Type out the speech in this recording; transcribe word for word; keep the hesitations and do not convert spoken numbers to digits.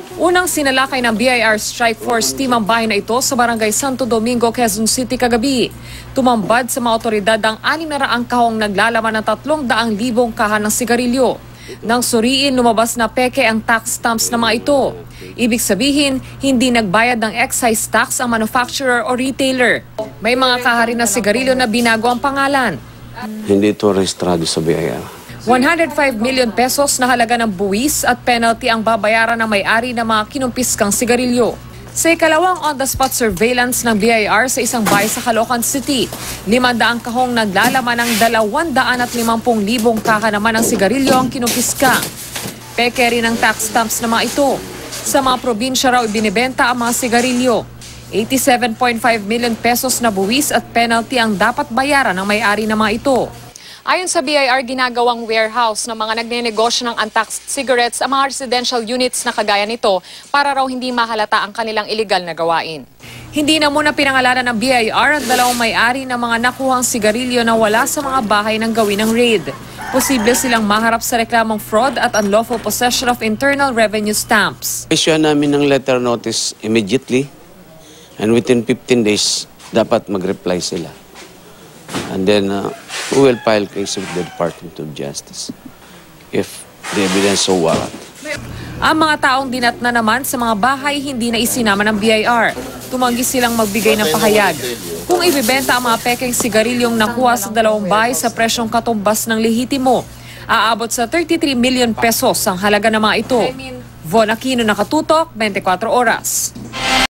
Unang sinalakay ng B I R Strike Force team ang bahay na ito sa barangay Santo Domingo, Quezon City kagabi. Tumambad sa mga otoridad ang anim na raang kahong naglalaman ng tatlong daang libong kaha ng sigarilyo. Nang suriin, lumabas na peke ang tax stamps na mga ito. Ibig sabihin, hindi nagbayad ng excise tax ang manufacturer o retailer. May mga kaha rin na sigarilyo na binago ang pangalan. Hindi ito rehistrado sa B I R. one hundred five million pesos na halaga ng buwis at penalty ang babayaran ng may-ari ng mga kinumpiskang sigarilyo. Sa ikalawang on-the-spot surveillance ng B I R sa isang bahay sa Caloocan City, limandaang kahong naglalaman ng dalawandaan at limampung libong kaha naman ng sigarilyo ang kinumpiska. Peke rin ang tax stamps na mga ito. Sa mga probinsya raw ibinibenta ang mga sigarilyo. eighty-seven point five million pesos na buwis at penalty ang dapat bayaran ng may-ari ng mga ito. Ayon sa B I R, ginagawang warehouse ng mga nagnenegosyo ng untaxed cigarettes ang mga residential units na kagaya nito para raw hindi mahalata ang kanilang illegal na gawain. Hindi na muna pinangalanan ng B I R at dalawang may-ari ng mga nakuhang sigarilyo na wala sa mga bahay ng gawin ng raid. Posible silang maharap sa reklamong fraud at unlawful possession of Internal Revenue stamps. Issue namin ng letter notice immediately and within fifteen days dapat mag-reply sila. And then uh, we will file case with the Department of Justice if the evidence so warrant. Ang mga taong dinatna naman sa mga bahay hindi na isinama ng B I R. Tumanggi silang magbigay ng pahayag. Kung ibibenta ang mga pekeng sigarilyong nakuha sa dalawang bahay sa presyong katumbas ng lehitimo, aabot sa thirty-three million pesos ang halaga ng mga ito. Vonne Aquino, Nakatutok, twenty-four oras.